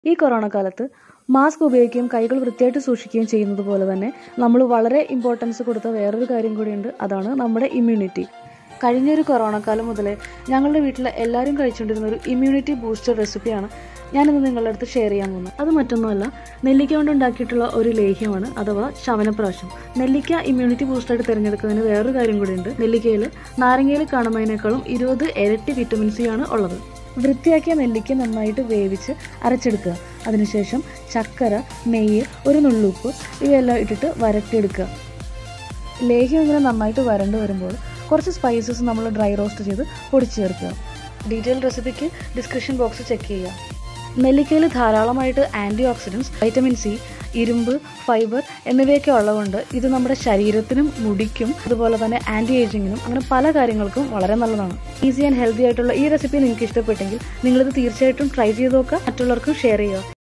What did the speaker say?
ഈ കൊറോണ കാലത്ത് മാസ്ക് ഉപയോഗിക്കുകയും കൈകൾ വൃത്തിയായിട്ട് സൂക്ഷിക്കുകയും ചെയ്യുന്നത് പോലെ തന്നെ നമ്മൾ വളരെ ഇമ്പോർട്ടൻസ് കൊടുത്ത വേറൊരു കാര്യം കൂടിയുണ്ട്. അതാണ് നമ്മുടെ ഇമ്മ്യൂണിറ്റി. കഴിഞ്ഞൊരു കൊറോണ കാലം മുതലേ ഞങ്ങളുടെ വീട്ടിൽ എല്ലാവരും കഴിച്ചുകൊണ്ടിരുന്ന ഒരു ഇമ്മ്യൂണിറ്റി ബൂസ്റ്റർ റെസിപ്പിയാണ് ഞാനിന്ന് നിങ്ങളുടെ അടുത്ത് ഷെയർ ചെയ്യാൻ പോകുന്നത്. അത് മറ്റൊന്നുമല്ല, നെല്ലിക്ക കൊണ്ട് ഉണ്ടാക്കിയിട്ടുള്ള ഒരു ലേഹ്യമാണ്, അഥവാ ശവനപ്രാശം. നെല്ലിക്ക ഇമ്മ്യൂണിറ്റി ബൂസ്റ്ററായിട്ട് തിരഞ്ഞെടുക്കുന്നതിന് വേറൊരു കാര്യം കൂടിയുണ്ട്. നെല്ലിക്കയിൽ നാരങ്ങയിൽ കാണുന്നതിനേക്കാളും 20 ഇരട്ടി വിറ്റമിൻ സി ആണ് ഉള്ളത്. വൃത്തിയാക്കിയ നെല്ലിക്ക നന്നായിട്ട് വേവിച്ച് അരച്ചെടുക്കുക. അതിനുശേഷം ചക്കര, നെയ്യ്, ഒരു നുള്ളുപ്പ് ഇവയെല്ലാം ഇട്ടിട്ട് വരട്ടിയെടുക്കുക. ലേഹ്യം ഇങ്ങനെ നന്നായിട്ട് വരണ്ടു വരുമ്പോൾ കുറച്ച് സ്പൈസസ് നമ്മൾ ഡ്രൈ റോസ്റ്റ് ചെയ്ത് പൊടിച്ച് ചേർക്കുക. ഡീറ്റെയിൽ റെസിപ്പിക്ക് ഡിസ്ക്രിപ്ഷൻ ബോക്സ് ചെക്ക് ചെയ്യുക. നെല്ലിക്കയിൽ ധാരാളമായിട്ട് ആൻറ്റി ഓക്സിഡൻസ്, വൈറ്റമിൻ സി, ഇരുമ്പ്, ഫൈബർ എന്നിവയൊക്കെ ഉള്ളതുകൊണ്ട് ഇത് നമ്മുടെ ശരീരത്തിനും മുടിക്കും അതുപോലെ തന്നെ ആൻറ്റി ഏജിങ്ങിനും അങ്ങനെ പല കാര്യങ്ങൾക്കും വളരെ നല്ലതാണ്. ഈസി ആൻഡ് ഹെൽത്തി ആയിട്ടുള്ള ഈ റെസിപ്പി നിങ്ങൾക്ക് ഇഷ്ടപ്പെട്ടെങ്കിൽ നിങ്ങളിത് തീർച്ചയായിട്ടും ട്രൈ ചെയ്ത് നോക്കുക. മറ്റുള്ളവർക്കും ഷെയർ ചെയ്യുക.